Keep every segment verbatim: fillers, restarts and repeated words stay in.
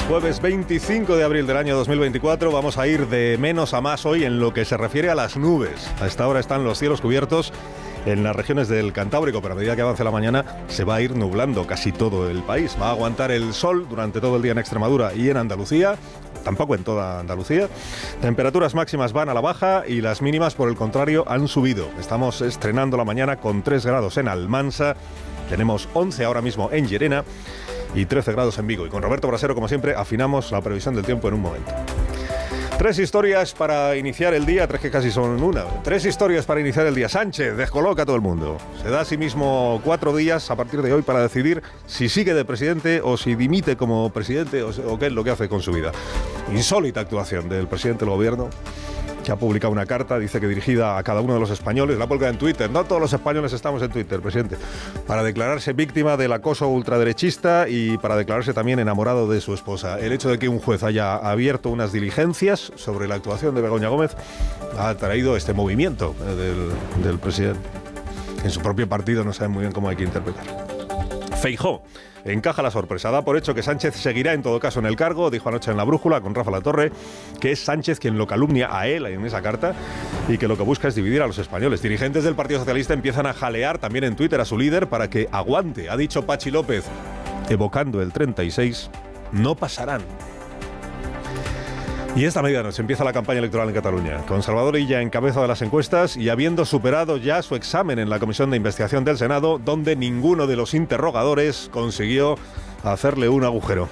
Jueves veinticinco de abril del año dos mil veinticuatro, vamos a ir de menos a más hoy en lo que se refiere a las nubes. A esta hora están los cielos cubiertos en las regiones del Cantábrico, pero a medida que avance la mañana se va a ir nublando casi todo el país. Va a aguantar el sol durante todo el día en Extremadura y en Andalucía, tampoco en toda Andalucía. Temperaturas máximas van a la baja y las mínimas, por el contrario, han subido. Estamos estrenando la mañana con tres grados en Almansa, tenemos once ahora mismo en Llerena y trece grados en Vigo. Y con Roberto Brasero, como siempre, afinamos la previsión del tiempo en un momento. Tres historias para iniciar el día, tres que casi son una. Tres historias para iniciar el día. Sánchez descoloca a todo el mundo. Se da a sí mismo cuatro días a partir de hoy para decidir si sigue de presidente o si dimite como presidente o, o qué es lo que hace con su vida. Insólita actuación del presidente del gobierno, que ha publicado una carta, dice que dirigida a cada uno de los españoles, la ha publicado en Twitter, no todos los españoles estamos en Twitter, presidente, para declararse víctima del acoso ultraderechista y para declararse también enamorado de su esposa. El hecho de que un juez haya abierto unas diligencias sobre la actuación de Begoña Gómez ha traído este movimiento del, del presidente. En su propio partido no saben muy bien cómo hay que interpretarlo. Feijóo encaja la sorpresa. Da por hecho que Sánchez seguirá en todo caso en el cargo. Dijo anoche en La Brújula con Rafa Latorre que es Sánchez quien lo calumnia a él en esa carta y que lo que busca es dividir a los españoles. Dirigentes del Partido Socialista empiezan a jalear también en Twitter a su líder para que aguante. Ha dicho Pachi López, evocando el treinta y seis, no pasarán. Y esta medianoche empieza la campaña electoral en Cataluña, con Salvador Illa en cabeza de las encuestas y habiendo superado ya su examen en la Comisión de Investigación del Senado, donde ninguno de los interrogadores consiguió hacerle un agujero.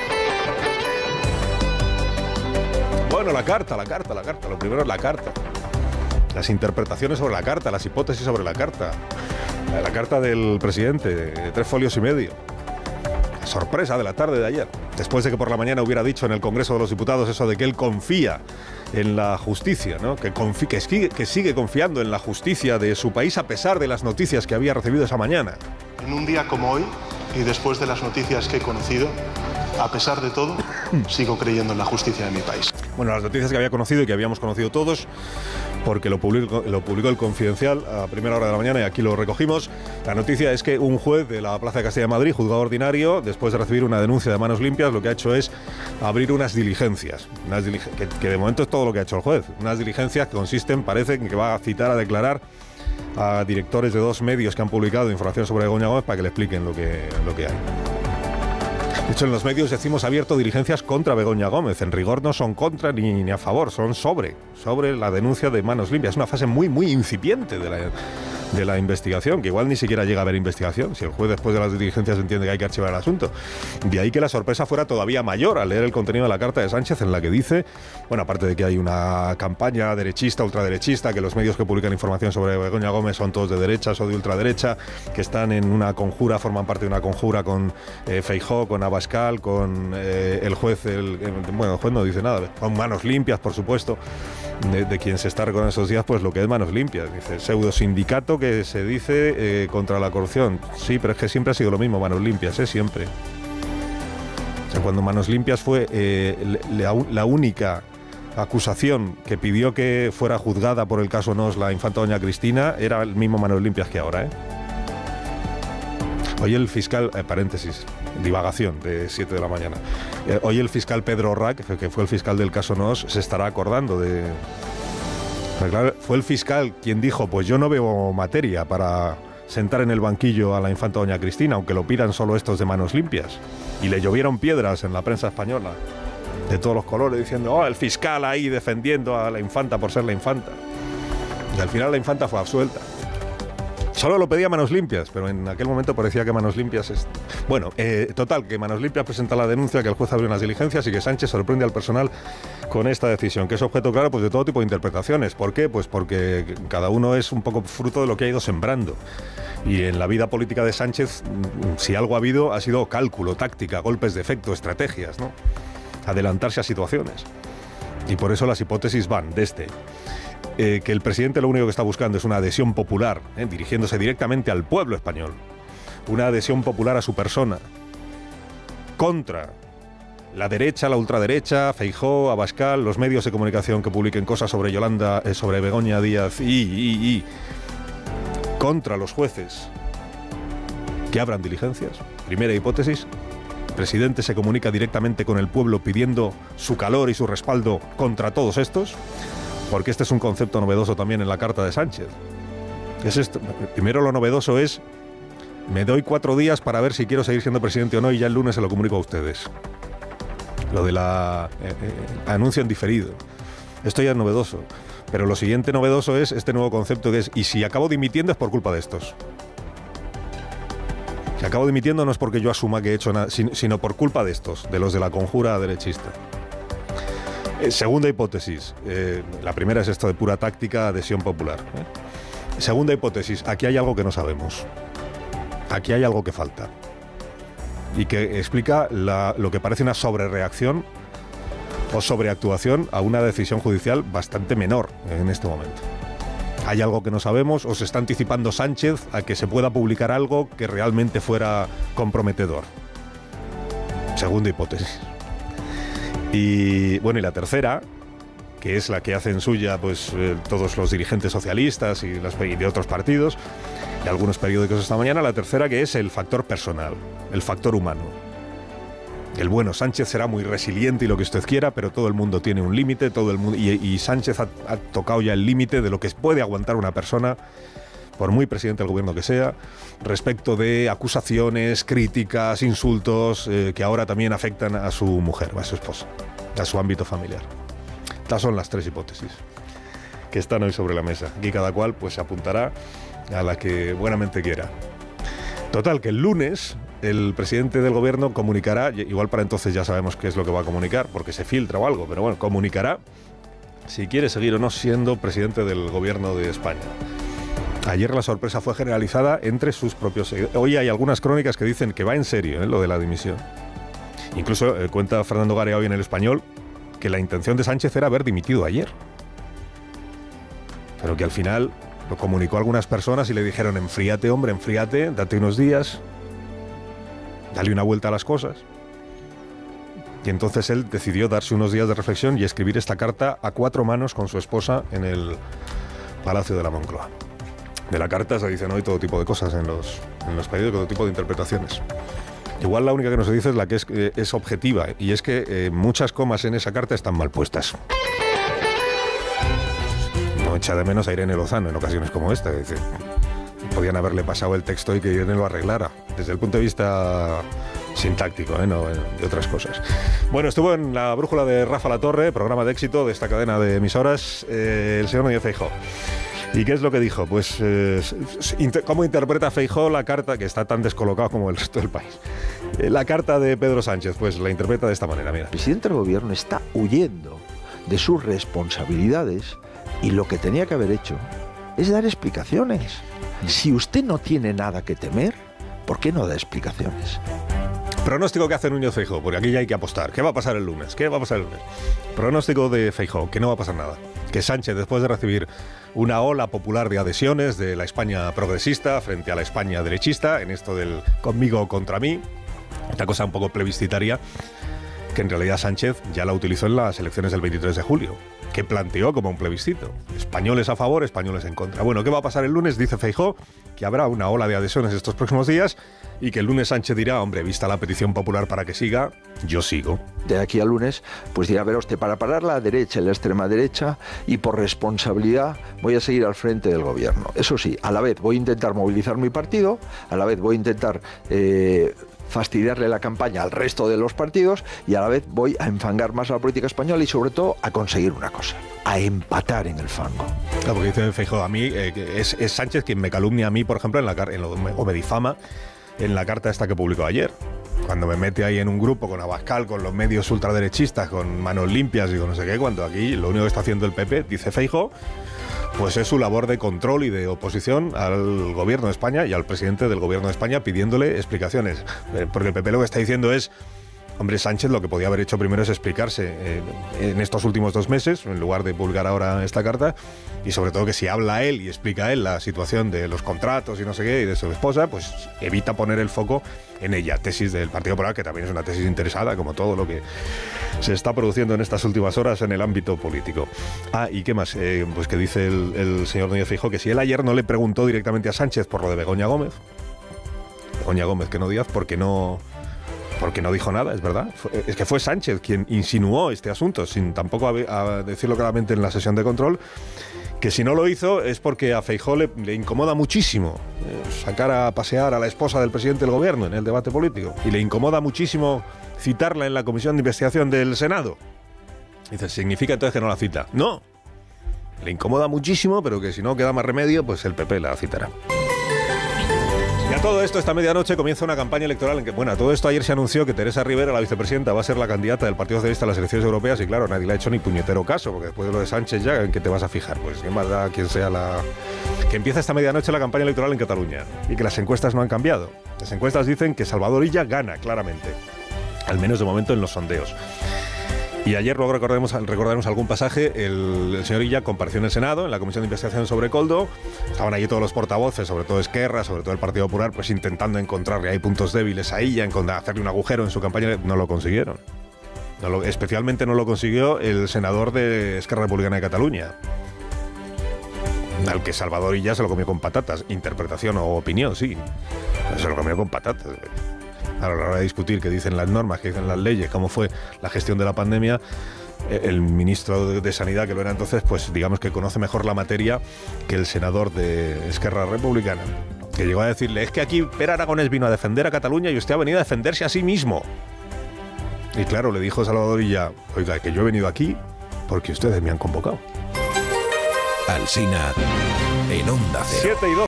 Bueno, la carta, la carta, la carta. Lo primero es la carta. Las interpretaciones sobre la carta, las hipótesis sobre la carta. La carta del presidente, de tres folios y medio. Sorpresa de la tarde de ayer, después de que por la mañana hubiera dicho en el Congreso de los Diputados eso de que él confía en la justicia, ¿no? que, confi- que, sigue, que sigue confiando en la justicia de su país a pesar de las noticias que había recibido esa mañana. En un día como hoy, y después de las noticias que he conocido, a pesar de todo, sigo creyendo en la justicia de mi país. Bueno, las noticias que había conocido y que habíamos conocido todos, porque lo publicó, lo publicó el Confidencial a primera hora de la mañana y aquí lo recogimos. La noticia es que un juez de la Plaza de Castilla y Madrid, juzgado ordinario, después de recibir una denuncia de Manos Limpias, lo que ha hecho es abrir unas diligencias, unas dilig- que, que de momento es todo lo que ha hecho el juez. Unas diligencias que consisten, parece, en que va a citar a declarar a directores de dos medios que han publicado información sobre Begoña Gómez para que le expliquen lo que, lo que hay. De hecho, en los medios decimos abierto diligencias contra Begoña Gómez. En rigor no son contra ni, ni a favor, son sobre, sobre la denuncia de Manos Limpias. Es una fase muy, muy incipiente de la, de la investigación, que igual ni siquiera llega a haber investigación, si el juez después de las diligencias entiende que hay que archivar el asunto. De ahí que la sorpresa fuera todavía mayor al leer el contenido de la carta de Sánchez, en la que dice, bueno, aparte de que hay una campaña derechista, ultraderechista, que los medios que publican información sobre Begoña Gómez son todos de derechas o de ultraderecha, que están en una conjura, forman parte de una conjura con eh, Feijóo, con Abascal, con eh, el juez, el, eh, bueno, el juez no dice nada, con Manos Limpias, por supuesto, de, de quien se está recordando esos días, pues lo que es Manos Limpias, dice, pseudo sindicato que se dice eh, contra la corrupción. Sí, pero es que siempre ha sido lo mismo, Manos Limpias, ¿eh? Siempre. O sea, cuando Manos Limpias fue eh, la, la única acusación que pidió que fuera juzgada por el caso Nos la infanta doña Cristina, era el mismo Manos Limpias que ahora, ¿eh? Hoy el fiscal, eh, paréntesis, divagación de siete de la mañana. Eh, hoy el fiscal Pedro Rack, que fue el fiscal del caso Nos, se estará acordando de... Claro, fue el fiscal quien dijo, pues yo no veo materia para sentar en el banquillo a la infanta doña Cristina, aunque lo pidan solo estos de Manos Limpias. Y le llovieron piedras en la prensa española, de todos los colores, diciendo, oh, el fiscal ahí defendiendo a la infanta por ser la infanta. Y al final la infanta fue absuelta. Solo lo pedía Manos Limpias, pero en aquel momento parecía que Manos Limpias... Es... Bueno, eh, total, que Manos Limpias presenta la denuncia, que el juez abrió unas diligencias y que Sánchez sorprende al personal con esta decisión, que es objeto, claro, pues de todo tipo de interpretaciones. ¿Por qué? Pues porque cada uno es un poco fruto de lo que ha ido sembrando. Y en la vida política de Sánchez, si algo ha habido, ha sido cálculo, táctica, golpes de efecto, estrategias, ¿no? Adelantarse a situaciones. Y por eso las hipótesis van de este... Eh, que el presidente lo único que está buscando es una adhesión popular, eh, dirigiéndose directamente al pueblo español, una adhesión popular a su persona, contra la derecha, la ultraderecha, Feijóo, Abascal, los medios de comunicación que publiquen cosas sobre Yolanda, eh, sobre Begoña Díaz y, y, y contra los jueces que abran diligencias, primera hipótesis, presidente se comunica directamente con el pueblo pidiendo su calor y su respaldo contra todos estos, porque este es un concepto novedoso también en la carta de Sánchez. Es esto. Primero, lo novedoso es: me doy cuatro días para ver si quiero seguir siendo presidente o no, y ya el lunes se lo comunico a ustedes. Lo de la eh, eh, anuncio en diferido. Esto ya es novedoso. Pero lo siguiente novedoso es este nuevo concepto que es: y si acabo dimitiendo es por culpa de estos. Si acabo dimitiendo no es porque yo asuma que he hecho nada, sino por culpa de estos, de los de la conjura derechista. Eh, segunda hipótesis. Eh, la primera es esto de pura táctica, adhesión popular. ¿eh? Segunda hipótesis. Aquí hay algo que no sabemos. Aquí hay algo que falta. Y que explica la, lo que parece una sobrereacción o sobreactuación a una decisión judicial bastante menor en este momento. Hay algo que no sabemos, o se está anticipando Sánchez a que se pueda publicar algo que realmente fuera comprometedor. Segunda hipótesis. Y bueno, y la tercera, que es la que hacen suya pues eh, todos los dirigentes socialistas y, las, y de otros partidos y algunos periódicos esta mañana, la tercera, que es el factor personal, el factor humano. El bueno, Sánchez será muy resiliente y lo que usted quiera, pero todo el mundo tiene un límite, todo el mundo y, y Sánchez ha, ha tocado ya el límite de lo que puede aguantar una persona, por muy presidente del gobierno que sea, respecto de acusaciones, críticas, insultos, eh, que ahora también afectan a su mujer, a su esposa, a su ámbito familiar. Estas son las tres hipótesis que están hoy sobre la mesa. Aquí cada cual pues se apuntará a la que buenamente quiera. Total, que el lunes el presidente del gobierno comunicará, igual para entonces ya sabemos qué es lo que va a comunicar, porque se filtra o algo, pero bueno, comunicará si quiere seguir o no siendo presidente del gobierno de España. Ayer la sorpresa fue generalizada entre sus propios seguidores. Hoy hay algunas crónicas que dicen que va en serio, ¿eh?, lo de la dimisión. Incluso eh, cuenta Fernando Garea hoy en El Español que la intención de Sánchez era haber dimitido ayer, pero que al final lo comunicó a algunas personas y le dijeron: enfríate, hombre, enfríate, date unos días, dale una vuelta a las cosas. Y entonces él decidió darse unos días de reflexión y escribir esta carta a cuatro manos con su esposa en el Palacio de la Moncloa. De la carta se dicen hoy todo tipo de cosas en los, en los periódicos, todo tipo de interpretaciones. Igual la única que no se dice es la que es, eh, es objetiva, y es que eh, muchas comas en esa carta están mal puestas. No echa de menos a Irene Lozano en ocasiones como esta. Dice, podían haberle pasado el texto y que Irene lo arreglara, desde el punto de vista sintáctico, ¿eh? No de otras cosas. Bueno, estuvo en la brújula de Rafa Latorre, programa de éxito de esta cadena de emisoras, eh, el señor Núñez Feijóo. ¿Y qué es lo que dijo? Pues, eh, ¿cómo interpreta Feijóo la carta, que está tan descolocado como el resto del país? Eh, la carta de Pedro Sánchez, pues la interpreta de esta manera, mira. El presidente del gobierno está huyendo de sus responsabilidades y lo que tenía que haber hecho es dar explicaciones. Si usted no tiene nada que temer, ¿por qué no da explicaciones? Pronóstico que hace Núñez Feijóo, porque aquí ya hay que apostar. ¿Qué va a pasar el lunes? ¿Qué va a pasar el lunes? Pronóstico de Feijóo, que no va a pasar nada. Que Sánchez, después de recibir una ola popular de adhesiones de la España progresista frente a la España derechista, en esto del conmigo o contra mí, esta cosa un poco plebiscitaria, que en realidad Sánchez ya la utilizó en las elecciones del veintitrés de julio, que planteó como un plebiscito. Españoles a favor, españoles en contra. Bueno, ¿qué va a pasar el lunes? Dice Feijóo que habrá una ola de adhesiones estos próximos días y que el lunes Sánchez dirá: hombre, vista la petición popular para que siga, yo sigo. De aquí al lunes, pues dirá: verá usted, para parar la derecha y la extrema derecha, y por responsabilidad voy a seguir al frente del gobierno. Eso sí, a la vez voy a intentar movilizar mi partido, a la vez voy a intentar Eh, fastidiarle la campaña al resto de los partidos, y a la vez voy a enfangar más a la política española y sobre todo a conseguir una cosa: a empatar en el fango. Claro, porque dice Feijóo, a mí eh, es, es Sánchez quien me calumnia a mí, por ejemplo, en la en lo, o me difama en la carta esta que publicó ayer, cuando me mete ahí en un grupo con Abascal, con los medios ultraderechistas, con manos limpias y con no sé qué, cuando aquí lo único que está haciendo el P P, dice Feijóo, pues es su labor de control y de oposición al gobierno de España y al presidente del gobierno de España, pidiéndole explicaciones. Porque el P P lo que está diciendo es: hombre, Sánchez lo que podía haber hecho primero es explicarse eh, en estos últimos dos meses, en lugar de publicar ahora esta carta, y sobre todo que si habla él y explica él la situación de los contratos y no sé qué, y de su esposa, pues evita poner el foco en ella. Tesis del Partido Popular, que también es una tesis interesada, como todo lo que se está produciendo en estas últimas horas en el ámbito político. Ah, ¿y qué más? Eh, pues que dice el, el señor Núñez Feijóo que si él ayer no le preguntó directamente a Sánchez por lo de Begoña Gómez, Begoña Gómez, que no Díaz, porque no... porque no dijo nada, es verdad. Fue, es que fue Sánchez quien insinuó este asunto, sin tampoco a, a decirlo claramente en la sesión de control, que si no lo hizo es porque a Feijóo le, le incomoda muchísimo eh, sacar a pasear a la esposa del presidente del gobierno en el debate político, y le incomoda muchísimo citarla en la comisión de investigación del Senado. Dice, ¿significa entonces que no la cita? No, le incomoda muchísimo, pero que si no queda más remedio, pues el P P la citará. Y a todo esto, esta medianoche comienza una campaña electoral en que, bueno, a todo esto ayer se anunció que Teresa Rivera, la vicepresidenta, va a ser la candidata del Partido Socialista a las elecciones europeas, y claro, nadie le ha hecho ni puñetero caso, porque después de lo de Sánchez ya, ¿en qué te vas a fijar? Pues quién más da quien sea la... Que empieza esta medianoche la campaña electoral en Cataluña, y que las encuestas no han cambiado. Las encuestas dicen que Salvador Illa gana claramente, al menos de momento en los sondeos. Y ayer, luego recordemos, recordaremos algún pasaje, el, el señor Illa compareció en el Senado, en la Comisión de Investigación sobre Koldo. Estaban allí todos los portavoces, sobre todo Esquerra, sobre todo el Partido Popular, pues intentando encontrarle ahí puntos débiles a Illa, hacerle un agujero en su campaña. No lo consiguieron. No lo, especialmente no lo consiguió el senador de Esquerra Republicana de Cataluña, al que Salvador Illa se lo comió con patatas. Interpretación o opinión, sí. Se lo comió con patatas. A la hora de discutir qué dicen las normas, qué dicen las leyes, cómo fue la gestión de la pandemia, el ministro de, de Sanidad, que lo era entonces, pues digamos que conoce mejor la materia que el senador de Esquerra Republicana, que llegó a decirle, es que aquí Pere Aragonés vino a defender a Cataluña y usted ha venido a defenderse a sí mismo. Y claro, le dijo Salvador Illa, oiga, que yo he venido aquí porque ustedes me han convocado. Alsina en Onda Cero. siete y dos.